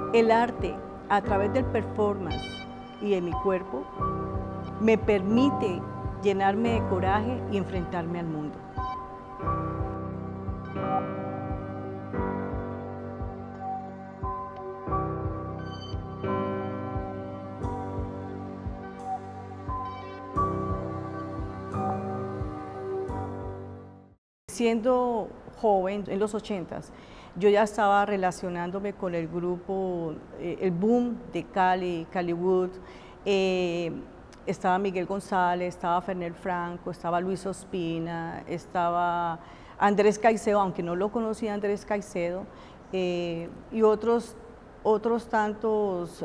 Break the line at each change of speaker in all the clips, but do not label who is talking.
El arte, a través del performance y de mi cuerpo, me permite llenarme de coraje y enfrentarme al mundo. Siendo joven, en los 80s, yo ya estaba relacionándome con el grupo, el boom de Cali, Caliwood, estaba Miguel González, estaba Fernel Franco, estaba Luis Ospina, estaba Andrés Caicedo, aunque no lo conocía Andrés Caicedo, y otros tantos,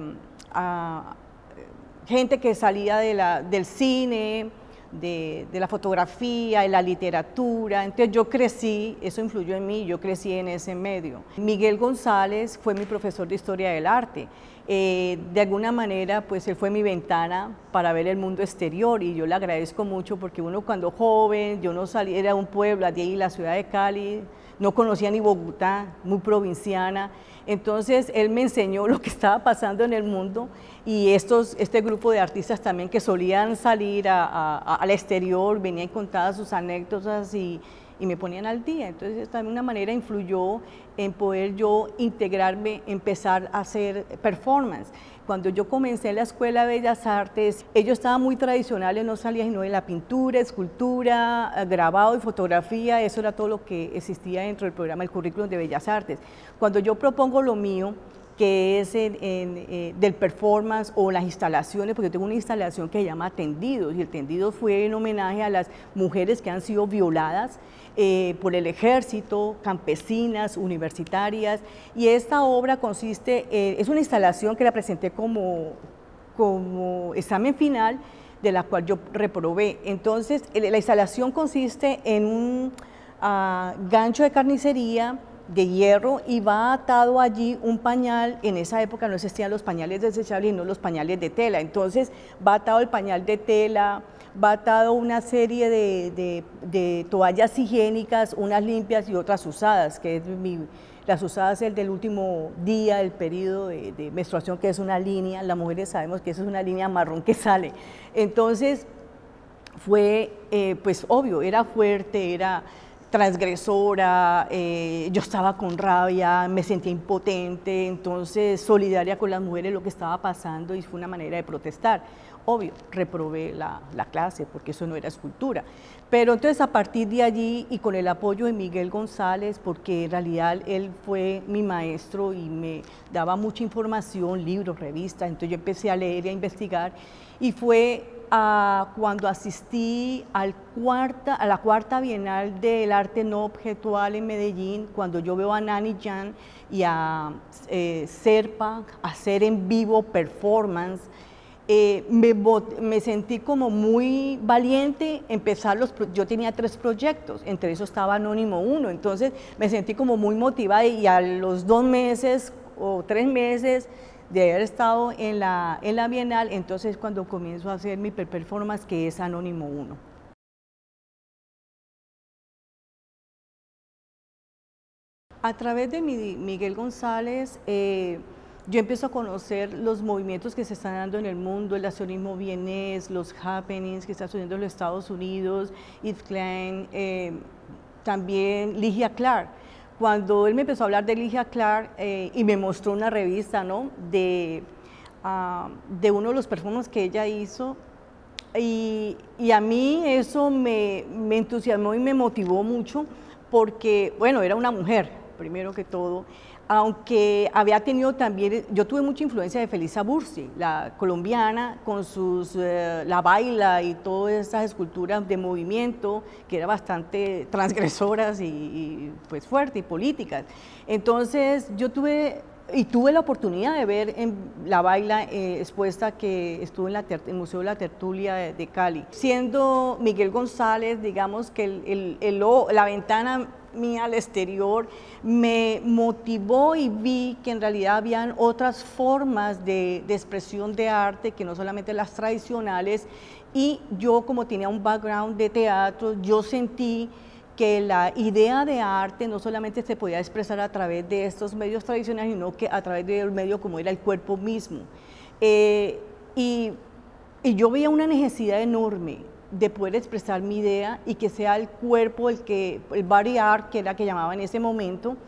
gente que salía del cine, de la fotografía, de la literatura. Entonces yo crecí, eso influyó en mí, yo crecí en ese medio. Miguel González fue mi profesor de Historia del Arte. De alguna manera, pues él fue mi ventana para ver el mundo exterior y yo le agradezco mucho porque uno cuando joven, yo no salía, era un pueblo, de ahí la ciudad de Cali, no conocía ni Bogotá, muy provinciana. Entonces él me enseñó lo que estaba pasando en el mundo y este grupo de artistas también que solían salir al exterior, venían contadas sus anécdotas y me ponían al día. Entonces de una manera influyó en poder yo integrarme, empezar a hacer performance. Cuando yo comencé en la Escuela de Bellas Artes, ellos estaban muy tradicionales, no salía sino de la pintura, escultura, grabado y fotografía, eso era todo lo que existía dentro del programa, el currículum de Bellas Artes. Cuando yo propongo lo mío, que es del performance o las instalaciones, porque yo tengo una instalación que se llama Tendidos, y el Tendidos fue en homenaje a las mujeres que han sido violadas por el ejército, campesinas, universitarias, y esta obra consiste, es una instalación que la presenté como examen final, de la cual yo reprobé. Entonces, la instalación consiste en un gancho de carnicería de hierro y va atado allí un pañal. En esa época no existían los pañales desechables, sino los pañales de tela. Entonces va atado el pañal de tela, va atado una serie de toallas higiénicas, unas limpias y otras usadas, que es las usadas es el del último día del periodo de menstruación, que es una línea, las mujeres sabemos que eso es una línea marrón que sale. Entonces fue, pues obvio, era fuerte, era transgresora, yo estaba con rabia, me sentía impotente, entonces solidaria con las mujeres lo que estaba pasando y fue una manera de protestar. Obvio, reprobé la clase porque eso no era escultura. Pero entonces a partir de allí y con el apoyo de Miguel González, porque en realidad él fue mi maestro y me daba mucha información, libros, revistas, entonces yo empecé a leer y a investigar y fue cuando asistí a la cuarta Bienal del Arte No Objetual en Medellín, cuando yo veo a Nani Jan y a Serpa hacer en vivo performance, me sentí como muy valiente empezar yo tenía 3 proyectos, entre esos estaba Anónimo 1, entonces me sentí como muy motivada y a los 2 meses o 3 meses de haber estado en la Bienal, entonces cuando comienzo a hacer mi performance que es Anónimo 1. A través de Miguel González, yo empiezo a conocer los movimientos que se están dando en el mundo, el accionismo vienés, los happenings que están sucediendo en los Estados Unidos, Yves Klein, también Lygia Clark. Cuando él me empezó a hablar de Lygia Clark y me mostró una revista, ¿no?, de uno de los performances que ella hizo, y a mí eso me entusiasmó y me motivó mucho porque, bueno, era una mujer, primero que todo, aunque había tenido también, yo tuve mucha influencia de Felisa Bursi, la colombiana, con la baila y todas esas esculturas de movimiento, que eran bastante transgresoras y pues fuertes y políticas. Entonces yo tuve la oportunidad de ver en la baila expuesta que estuvo en el Museo de la Tertulia de Cali. Siendo Miguel González, digamos que la ventana mía al exterior me motivó y vi que en realidad habían otras formas de expresión de arte que no solamente las tradicionales, y yo como tenía un background de teatro, yo sentí que la idea de arte no solamente se podía expresar a través de estos medios tradicionales, sino que a través del medio como era el cuerpo mismo. Y yo veía una necesidad enorme de poder expresar mi idea y que sea el cuerpo el body art, que era que llamaba en ese momento,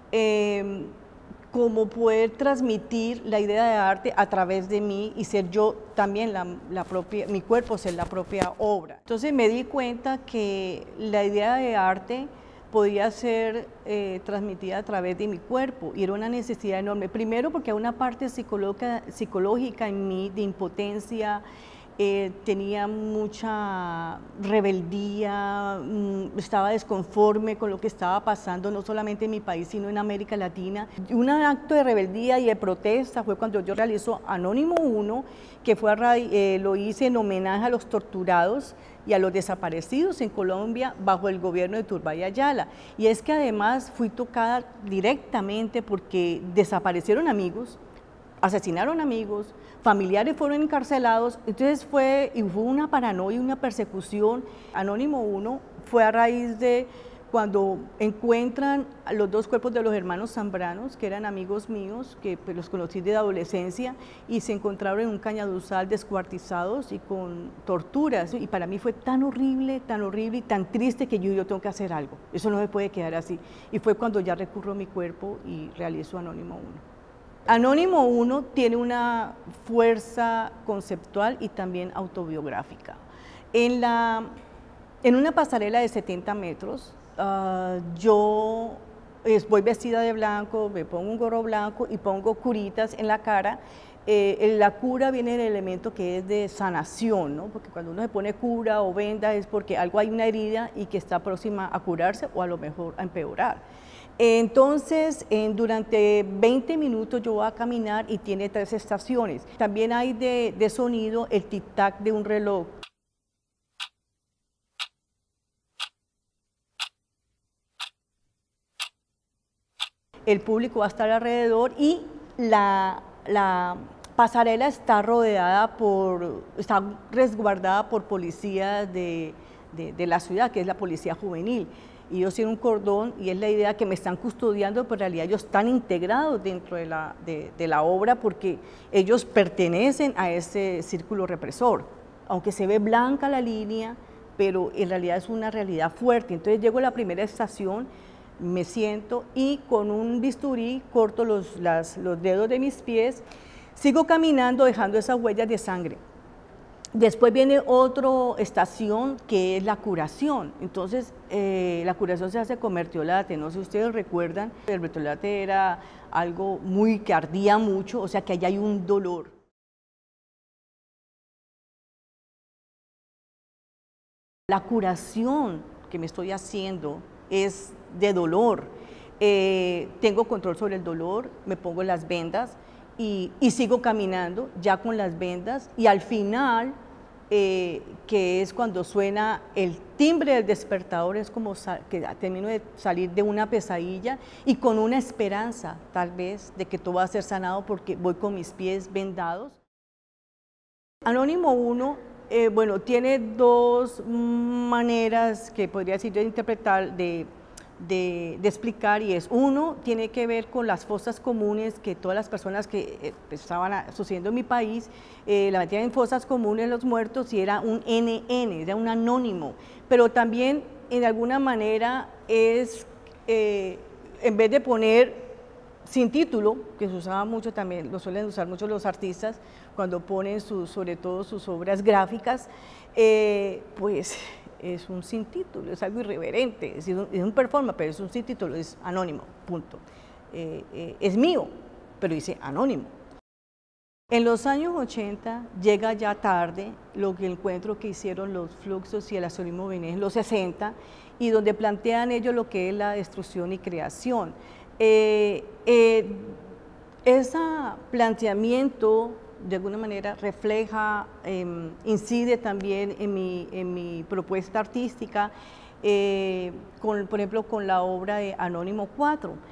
como poder transmitir la idea de arte a través de mí y ser yo también mi cuerpo ser la propia obra. Entonces me di cuenta que la idea de arte podía ser transmitida a través de mi cuerpo y era una necesidad enorme. Primero porque hay una parte psicológica en mí de impotencia, tenía mucha rebeldía, estaba desconforme con lo que estaba pasando, no solamente en mi país, sino en América Latina. Un acto de rebeldía y de protesta fue cuando yo realizo Anónimo 1, que lo hice en homenaje a los torturados y a los desaparecidos en Colombia bajo el gobierno de Turbay Ayala. Y es que además fui tocada directamente porque desaparecieron amigos, asesinaron amigos, familiares fueron encarcelados, entonces fue una paranoia, una persecución. Anónimo 1 fue a raíz de cuando encuentran los dos cuerpos de los hermanos Zambranos, que eran amigos míos, que pues, los conocí de adolescencia, y se encontraron en un cañaduzal descuartizados y con torturas, y para mí fue tan horrible y tan triste que yo tengo que hacer algo, eso no se puede quedar así, y fue cuando ya recurro a mi cuerpo y realizo Anónimo 1. Anónimo 1 tiene una fuerza conceptual y también autobiográfica. En una pasarela de 70 metros, yo voy vestida de blanco, me pongo un gorro blanco y pongo curitas en la cara. La cura viene del elemento que es de sanación, ¿no? Porque cuando uno se pone cura o venda es porque algo hay una herida y que está próxima a curarse o a lo mejor a empeorar. Entonces, durante 20 minutos yo voy a caminar y tiene 3 estaciones. También hay de sonido el tic-tac de un reloj. El público va a estar alrededor y la pasarela está está resguardada por policías de la ciudad, que es la policía juvenil. Y ellos tienen un cordón y es la idea que me están custodiando, pero en realidad ellos están integrados dentro de la obra porque ellos pertenecen a ese círculo represor. Aunque se ve blanca la línea, pero en realidad es una realidad fuerte. Entonces llego a la primera estación, me siento y con un bisturí corto los dedos de mis pies, sigo caminando dejando esas huellas de sangre. Después viene otra estación que es la curación. Entonces, la curación se hace con mertiolate. No sé si ustedes recuerdan, el mertiolate era algo que ardía mucho, o sea que allá hay un dolor. La curación que me estoy haciendo es de dolor. Tengo control sobre el dolor, me pongo las vendas y sigo caminando ya con las vendas y al final, que es cuando suena el timbre del despertador, es como que termino de salir de una pesadilla y con una esperanza tal vez de que todo va a ser sanado porque voy con mis pies vendados. Anónimo 1, bueno, tiene 2 maneras que podría decir de interpretar, de explicar, y es uno, tiene que ver con las fosas comunes que todas las personas que estaban sucediendo en mi país, la metían en fosas comunes los muertos y era un NN, era un anónimo, pero también en alguna manera es, en vez de poner sin título, que se usaba mucho también, lo suelen usar mucho los artistas cuando ponen sobre todo sus obras gráficas, pues es un sin título, es algo irreverente, es un performance, pero es un sin título, es anónimo, punto. Es mío, pero dice anónimo. En los años 80 llega ya tarde lo que encuentro que hicieron los Fluxos y el Astralismo Benés en los 60 y donde plantean ellos lo que es la destrucción y creación. Ese planteamiento de alguna manera refleja, incide también en mi propuesta artística, por ejemplo con la obra de Anónimo 4.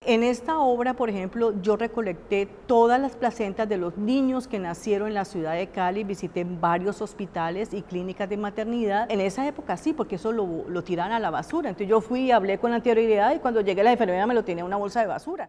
En esta obra, por ejemplo, yo recolecté todas las placentas de los niños que nacieron en la ciudad de Cali, visité varios hospitales y clínicas de maternidad. En esa época sí, porque eso lo tiraban a la basura. Entonces yo fui y hablé con la anterioridad y cuando llegué la enfermera me lo tenía en una bolsa de basura.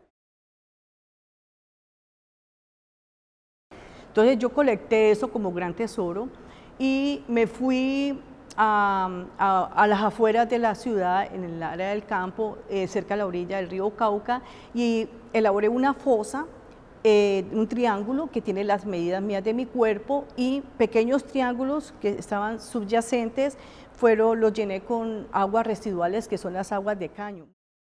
Entonces yo colecté eso como gran tesoro y me fui a las afueras de la ciudad, en el área del campo, cerca de la orilla del río Cauca, y elaboré una fosa, un triángulo que tiene las medidas mías de mi cuerpo y pequeños triángulos que estaban subyacentes, los llené con aguas residuales que son las aguas de caño.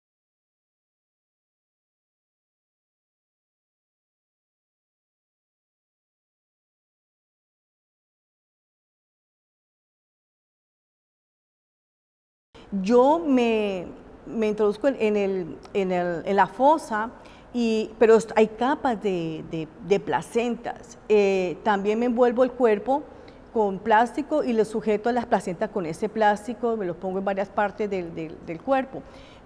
Yo me introduzco en la fosa, pero hay capas de placentas. También me envuelvo el cuerpo con plástico y le sujeto a las placentas con ese plástico, me lo pongo en varias partes del cuerpo.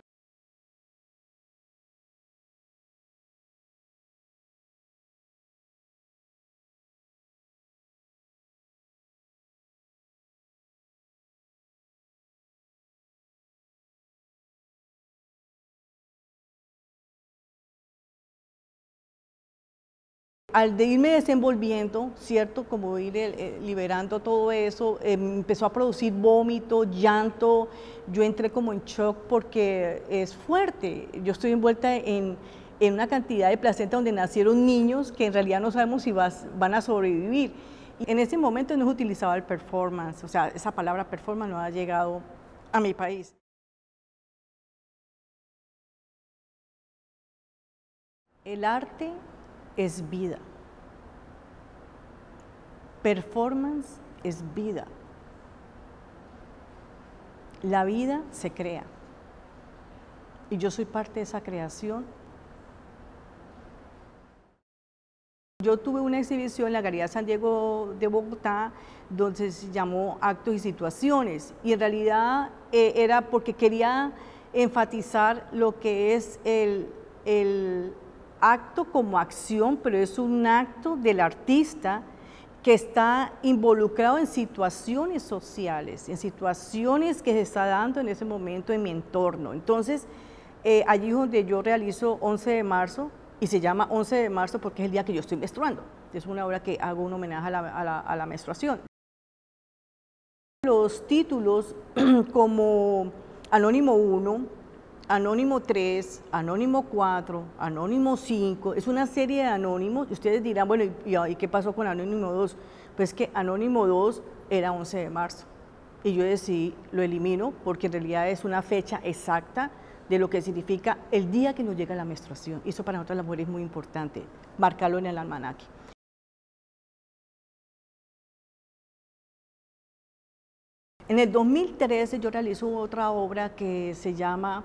Al de irme desenvolviendo, ¿cierto? Como ir liberando todo eso, empezó a producir vómito, llanto, yo entré como en shock porque es fuerte. Yo estoy envuelta en una cantidad de placenta donde nacieron niños que en realidad no sabemos si van a sobrevivir. Y en ese momento no se utilizaba el performance, o sea, esa palabra performance no ha llegado a mi país. El arte es vida. Performance es vida. La vida se crea. Y yo soy parte de esa creación. Yo tuve una exhibición en la Galería San Diego de Bogotá, donde se llamó Actos y Situaciones. Y en realidad era porque quería enfatizar lo que es el acto como acción, pero es un acto del artista que está involucrado en situaciones sociales, en situaciones que se está dando en ese momento en mi entorno. Entonces, allí es donde yo realizo 11 de marzo, y se llama 11 de marzo porque es el día que yo estoy menstruando. Es una obra que hago un homenaje a la menstruación. Los títulos como Anónimo 1, Anónimo 3, Anónimo 4, Anónimo 5, es una serie de anónimos. Ustedes dirán, bueno, ¿y qué pasó con Anónimo 2? Pues que Anónimo 2 era 11 de marzo y yo decidí, lo elimino porque en realidad es una fecha exacta de lo que significa el día que nos llega la menstruación. Y eso para nosotras las mujeres es muy importante, marcarlo en el almanaque. En el 2013 yo realizo otra obra que se llama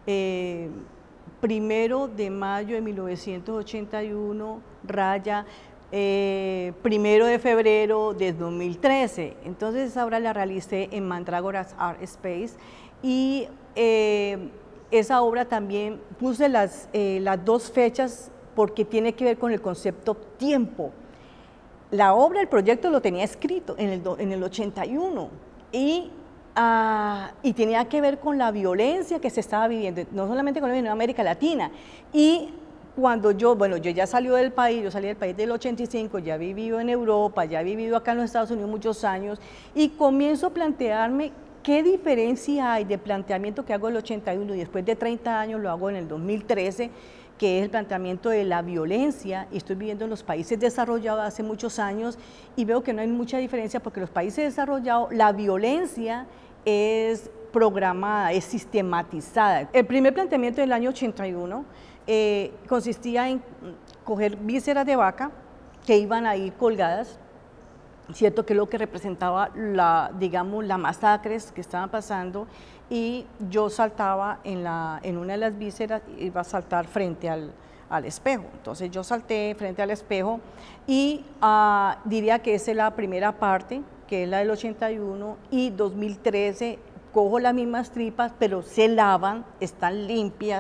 1 de mayo de 1981, raya 1 de febrero de 2013. Entonces esa obra la realicé en Mandrágoras Art Space y esa obra también puse las dos fechas porque tiene que ver con el concepto tiempo. La obra, el proyecto lo tenía escrito en el 81 y tenía que ver con la violencia que se estaba viviendo, no solamente en Colombia, sino en América Latina. Y cuando yo ya salí del país, yo salí del país del 85, ya he vivido en Europa, ya he vivido acá en los Estados Unidos muchos años, y comienzo a plantearme qué diferencia hay de planteamiento que hago en el 81 y después de 30 años lo hago en el 2013, que es el planteamiento de la violencia, y estoy viviendo en los países desarrollados hace muchos años y veo que no hay mucha diferencia porque en los países desarrollados la violencia es programada, es sistematizada. El primer planteamiento del año 81 consistía en coger vísceras de vaca que iban a ir colgadas, ¿cierto? Que es lo que representaba digamos, las masacres que estaban pasando, y yo saltaba en una de las vísceras, iba a saltar frente al espejo. Entonces yo salté frente al espejo y diría que esa es la primera parte, que es la del 81, y 2013 cojo las mismas tripas, pero se lavan, están limpias,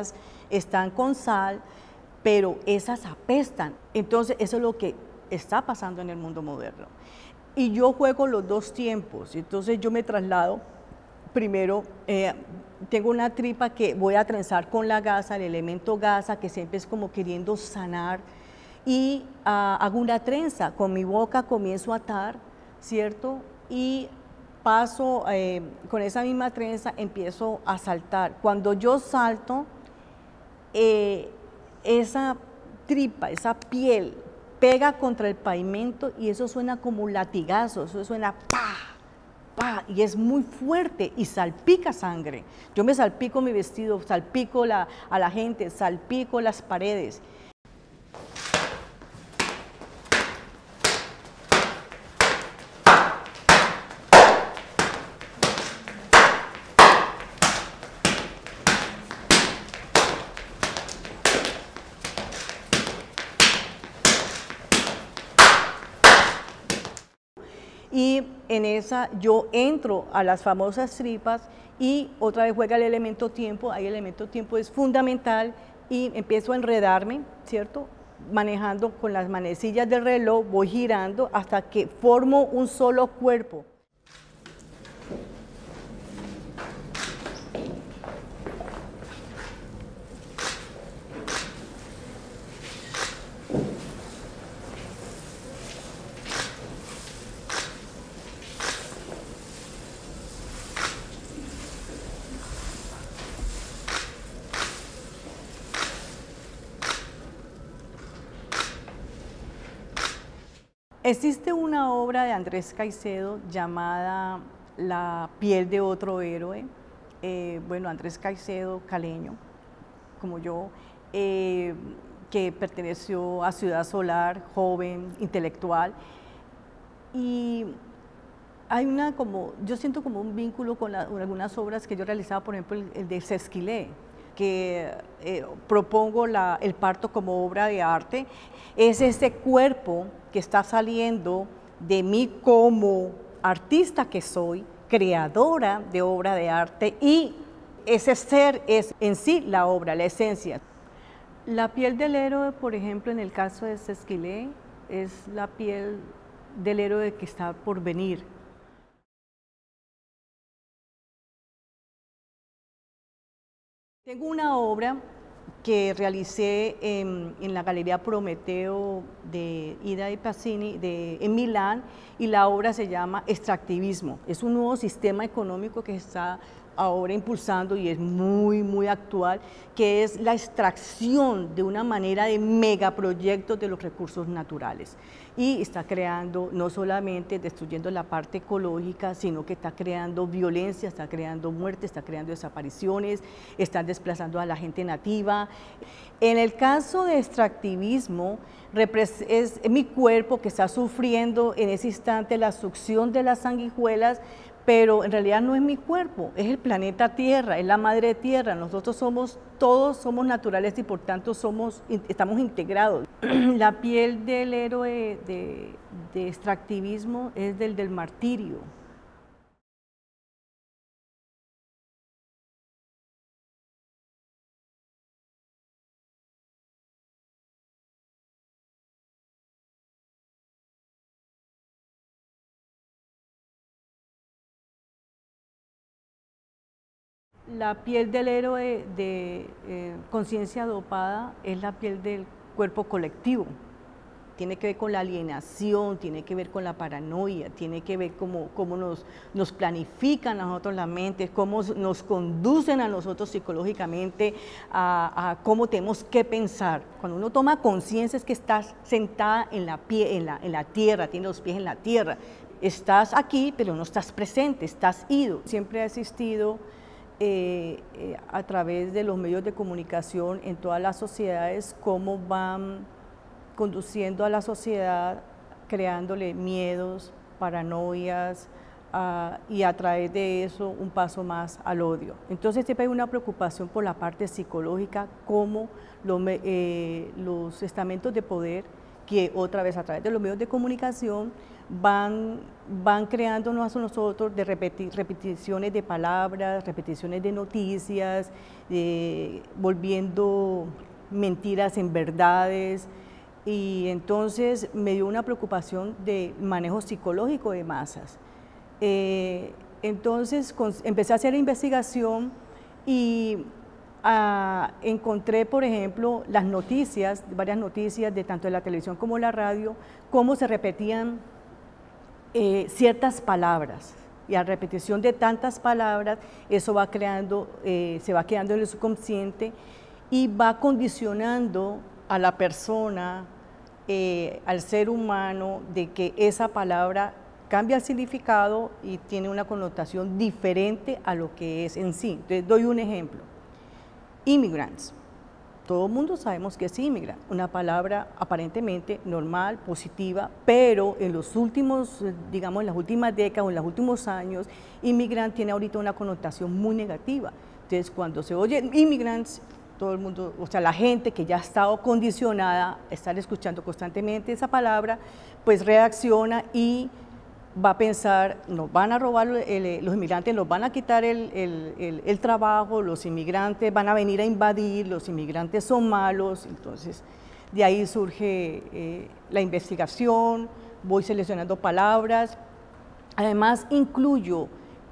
están con sal, pero esas apestan. Entonces eso es lo que está pasando en el mundo moderno. Y yo juego los dos tiempos, entonces yo me traslado, primero tengo una tripa que voy a trenzar con la gasa, el elemento gasa, que siempre es como queriendo sanar, y hago una trenza, con mi boca comienzo a atar, ¿cierto? Y paso, con esa misma trenza empiezo a saltar. Cuando yo salto, esa tripa, esa piel, pega contra el pavimento y eso suena como latigazos, eso suena ¡pa! ¡Pa! Y es muy fuerte y salpica sangre. Yo me salpico mi vestido, salpico a la gente, salpico las paredes. Y en esa yo entro a las famosas tripas y otra vez juega el elemento tiempo. Ahí el elemento tiempo es fundamental y empiezo a enredarme, ¿cierto? Manejando con las manecillas del reloj, voy girando hasta que formo un solo cuerpo. Existe una obra de Andrés Caicedo llamada La piel de otro héroe. Bueno, Andrés Caicedo, caleño, como yo, que perteneció a Ciudad Solar, joven, intelectual. Y hay yo siento como un vínculo con algunas obras que yo realizaba, por ejemplo, el de Sesquilé, que propongo el parto como obra de arte. Es ese cuerpo que está saliendo de mí como artista que soy, creadora de obra de arte, y ese ser es en sí la obra, la esencia. La piel del héroe, por ejemplo, en el caso de Sesquilé, es la piel del héroe que está por venir. Tengo una obra que realicé en la Galería Prometeo de Ida y Pacini en Milán, y la obra se llama Extractivismo. Es un nuevo sistema económico que está ahora impulsando y es muy actual, que es la extracción de una manera de megaproyectos de los recursos naturales. Y está creando, no solamente destruyendo la parte ecológica, sino que está creando violencia, está creando muerte, está creando desapariciones, están desplazando a la gente nativa. En el caso de extractivismo, es mi cuerpo que está sufriendo en ese instante la succión de las sanguijuelas, pero en realidad no es mi cuerpo, es el planeta Tierra, es la madre Tierra. Nosotros todos somos naturales y por tanto estamos integrados. La piel del héroe de extractivismo es del martirio. La piel del héroe de conciencia dopada es la piel del cuerpo colectivo. Tiene que ver con la alienación, tiene que ver con la paranoia, tiene que ver cómo nos planifican a nosotros la mente, cómo nos conducen a nosotros psicológicamente a cómo tenemos que pensar. Cuando uno toma conciencia es que estás sentada en la tierra, tiene los pies en la tierra. Estás aquí, pero no estás presente, estás ido. Siempre ha existido a través de los medios de comunicación en todas las sociedades, cómo van conduciendo a la sociedad, creándole miedos, paranoias, y a través de eso un paso más al odio. Entonces siempre hay una preocupación por la parte psicológica, cómo los estamentos de poder que otra vez a través de los medios de comunicación van creándonos a nosotros de repeticiones de palabras, repeticiones de noticias, volviendo mentiras en verdades, y entonces me dio una preocupación de manejo psicológico de masas. Entonces empecé a hacer investigación y encontré, por ejemplo, las noticias, varias noticias de tanto de la televisión como la radio, cómo se repetían ciertas palabras, y a repetición de tantas palabras, eso va creando, se va quedando en el subconsciente y va condicionando a la persona, al ser humano, de que esa palabra cambia el significado y tiene una connotación diferente a lo que es en sí. Entonces, doy un ejemplo. Immigrants. Todo el mundo sabemos que es immigrant, una palabra aparentemente normal, positiva, pero en los últimos, digamos, en las últimas décadas o en los últimos años, immigrant tiene ahorita una connotación muy negativa. Entonces, cuando se oye immigrants, todo el mundo, o sea, la gente que ya ha estado condicionada a estar escuchando constantemente esa palabra, pues reacciona y va a pensar, nos van a robar, los inmigrantes nos van a quitar el trabajo, los inmigrantes van a venir a invadir, los inmigrantes son malos. Entonces de ahí surge la investigación, voy seleccionando palabras, además incluyo,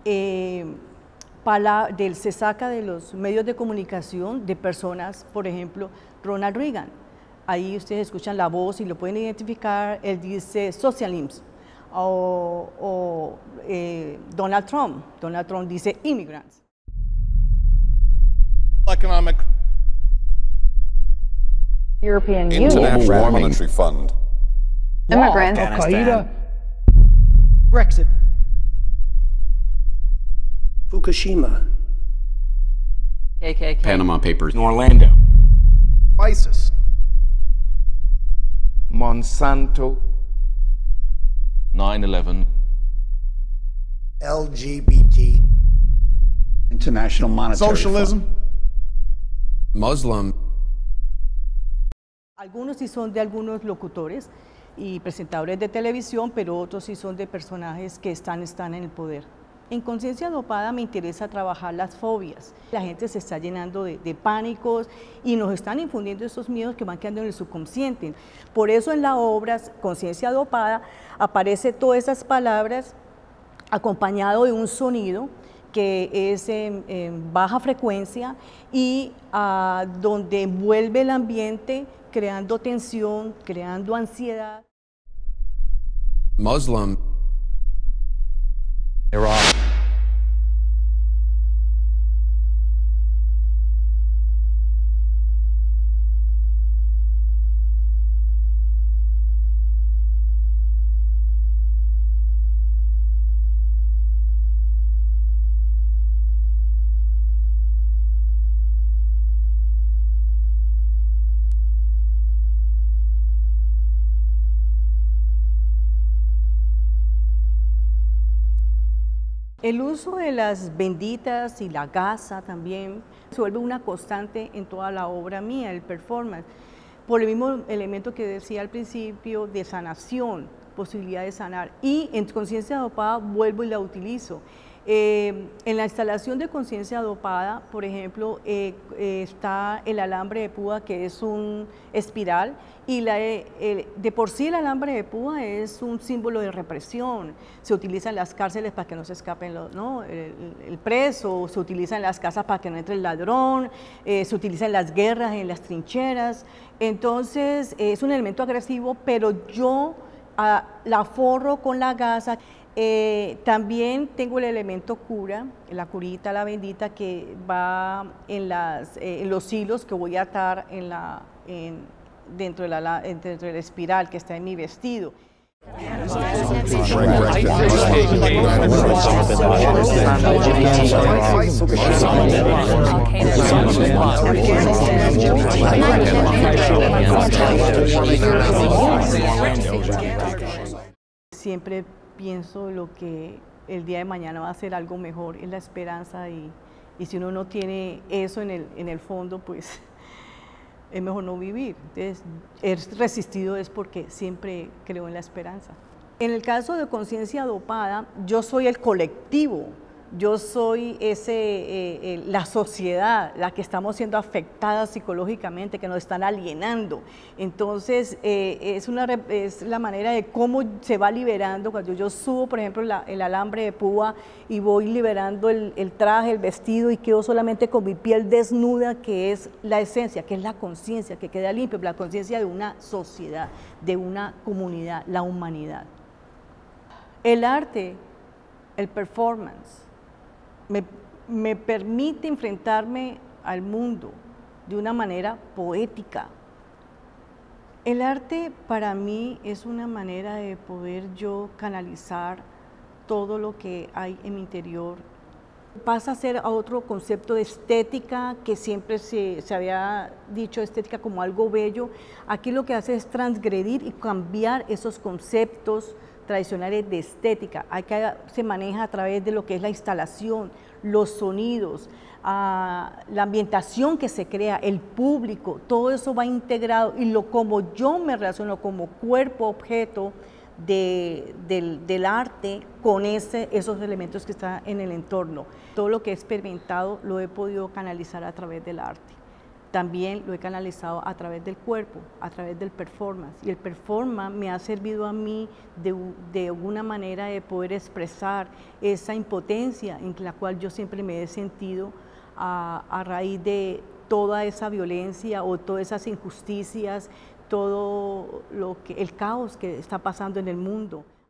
se saca de los medios de comunicación de personas, por ejemplo, Ronald Reagan, ahí ustedes escuchan la voz y lo pueden identificar, él dice socialism. O Donald Trump dice immigrants.
Economic
European Union.
International Monetary Fund.
Immigrants.
Al-Qaeda. Brexit.
Fukushima.
KKK.
Panama Papers.
In Orlando.
ISIS.
Monsanto.
9/11.
LGBT.
International Monetary
Socialism.
Fund.
Muslim.
Algunos sí son de algunos locutores y presentadores de televisión, pero otros sí son de personajes que están en el poder. En Conciencia Dopada me interesa trabajar las fobias. La gente se está llenando de pánicos y nos están infundiendo esos miedos que van quedando en el subconsciente. Por eso en la obra Conciencia Dopada aparece todas esas palabras acompañado de un sonido que es en baja frecuencia y donde envuelve el ambiente creando tensión, creando ansiedad.
Muslim.
Iraq.
El uso de las benditas y la gasa también se vuelve una constante en toda la obra mía, el performance, por el mismo elemento que decía al principio de sanación, posibilidad de sanar. Y en Conciencia Dopada vuelvo y la utilizo. En la instalación de Conciencia Dopada, por ejemplo, está el alambre de púa, que es un espiral, y de por sí el alambre de púa es un símbolo de represión. Se utiliza en las cárceles para que no se escapen el preso, se utiliza en las casas para que no entre el ladrón, se utiliza en las guerras, en las trincheras. Entonces es un elemento agresivo, pero yo la forro con la gasa. También tengo el elemento cura, la curita, la bendita, que va en los hilos que voy a atar dentro del espiral que está en mi vestido. Siempre pienso lo que el día de mañana va a ser algo mejor, es la esperanza, y si uno no tiene eso en el fondo, pues es mejor no vivir. Entonces, he resistido es porque siempre creo en la esperanza. En el caso de conciencia dopada, yo soy el colectivo, yo soy la sociedad, la que estamos siendo afectadas psicológicamente, que nos están alienando. Entonces, es la manera de cómo se va liberando. Cuando yo subo, por ejemplo, el alambre de púa y voy liberando el traje, el vestido, y quedo solamente con mi piel desnuda, que es la esencia, que es la conciencia, que queda limpia, la conciencia de una sociedad, de una comunidad, la humanidad. El arte, el performance, me permite enfrentarme al mundo de una manera poética. El arte para mí es una manera de poder yo canalizar todo lo que hay en mi interior. Pasa a ser a otro concepto de estética, que siempre se había dicho estética como algo bello. Aquí lo que hace es transgredir y cambiar esos conceptos tradicionales de estética. Acá se maneja a través de lo que es la instalación, los sonidos, la ambientación que se crea, el público, todo eso va integrado, y como yo me relaciono como cuerpo objeto del arte con esos elementos que están en el entorno. Todo lo que he experimentado lo he podido canalizar a través del arte. También lo he canalizado a través del cuerpo, a través del performance. Y el performance me ha servido a mí de alguna manera de poder expresar esa impotencia en la cual yo siempre me he sentido a raíz de toda esa violencia o todas esas injusticias, todo el caos que está pasando en el mundo.